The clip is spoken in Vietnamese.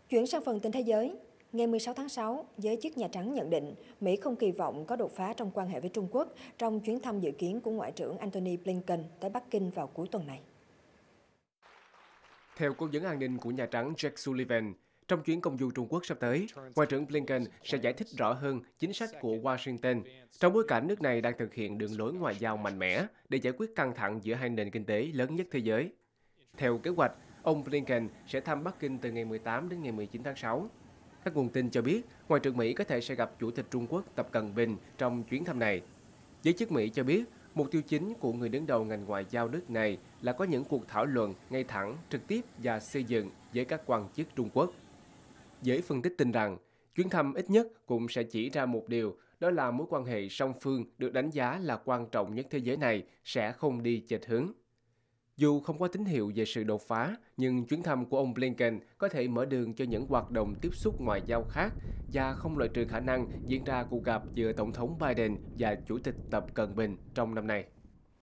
Chuyển sang phần tin thế giới, ngày 16 tháng 6, giới chức Nhà Trắng nhận định Mỹ không kỳ vọng có đột phá trong quan hệ với Trung Quốc trong chuyến thăm dự kiến của Ngoại trưởng Antony Blinken tới Bắc Kinh vào cuối tuần này. Theo cố vấn an ninh của Nhà Trắng Jake Sullivan, trong chuyến công du Trung Quốc sắp tới, Ngoại trưởng Blinken sẽ giải thích rõ hơn chính sách của Washington trong bối cảnh nước này đang thực hiện đường lối ngoại giao mạnh mẽ để giải quyết căng thẳng giữa hai nền kinh tế lớn nhất thế giới. Theo kế hoạch, ông Blinken sẽ thăm Bắc Kinh từ ngày 18 đến ngày 19 tháng 6. Các nguồn tin cho biết, Ngoại trưởng Mỹ có thể sẽ gặp Chủ tịch Trung Quốc Tập Cận Bình trong chuyến thăm này. Giới chức Mỹ cho biết, mục tiêu chính của người đứng đầu ngành ngoại giao nước này là có những cuộc thảo luận ngay thẳng, trực tiếp và xây dựng với các quan chức Trung Quốc. Giới phân tích tin rằng, chuyến thăm ít nhất cũng sẽ chỉ ra một điều, đó là mối quan hệ song phương được đánh giá là quan trọng nhất thế giới này sẽ không đi chệch hướng. Dù không có tín hiệu về sự đột phá, nhưng chuyến thăm của ông Blinken có thể mở đường cho những hoạt động tiếp xúc ngoại giao khác và không loại trừ khả năng diễn ra cuộc gặp giữa Tổng thống Biden và Chủ tịch Tập Cận Bình trong năm nay.